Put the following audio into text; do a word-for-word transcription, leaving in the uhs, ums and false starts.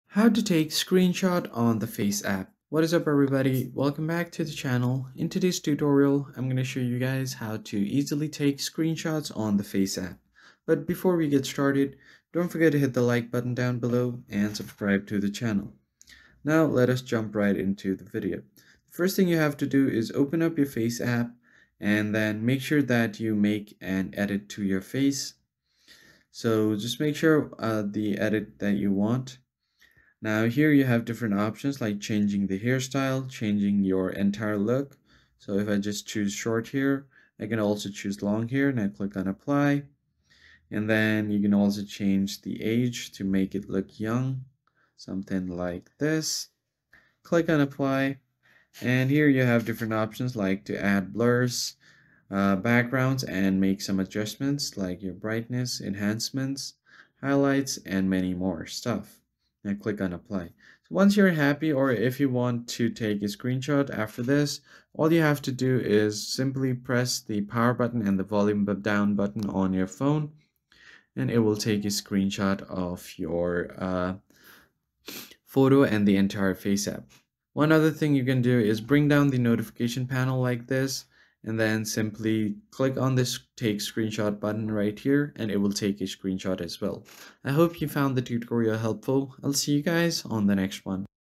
How to take screenshot on the Face app. What is up everybody? Welcome back to the channel. In today's tutorial, I'm going to show you guys how to easily take screenshots on the Face app. But before we get started, don't forget to hit the like button down below and subscribe to the channel. Now let us jump right into the video. The first thing you have to do is open up your Face app and then make sure that you make an edit to your face. So just make sure uh, the edit that you want. Now here you have different options like changing the hairstyle, changing your entire look. So if I just choose short hair, I can also choose long hair and I click on apply. And then you can also change the age to make it look young, something like this. Click on apply. And here you have different options like to add blurs, uh, backgrounds, and make some adjustments like your brightness, enhancements, highlights, and many more stuff. And click on apply. So once you're happy, or if you want to take a screenshot after this, all you have to do is simply press the power button and the volume down button on your phone, and it will take a screenshot of your uh, photo and the entire Face app. One other thing you can do is bring down the notification panel like this, and then simply click on this take screenshot button right here, and it will take a screenshot as well. I hope you found the tutorial helpful. I'll see you guys on the next one.